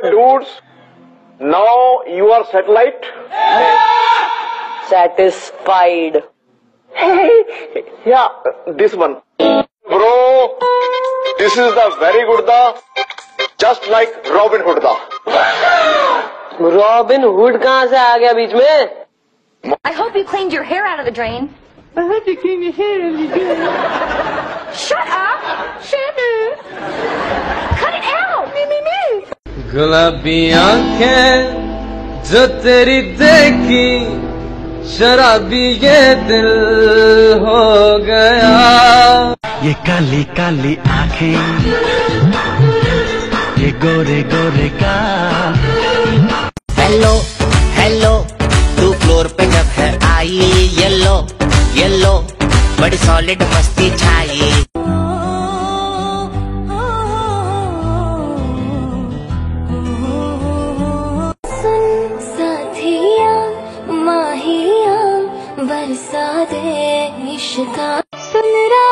Dudes, now you are satellite. Satisfied. Yeah, this one. Bro, this is the very good da, just like Robin Hood da. Robin Hood कहाँ से आ गया बीच में? I hope you cleaned your hair out of the drain. I hope you cleaned your hair out of the drain. Shut up! Shut up! Cut it out! Me. गुलाबी आंखें जो तेरी देखी शराबी ये दिल हो गया। ये काली काली आंखें ये गोरे गोरे का। हेलो हेलो तू फ्लोर पे जब है आई येलो येलो बड़ी सॉलिड मस्ती छाई। सुन साथिया माहिया बरसा दे इश्क का सुन रहा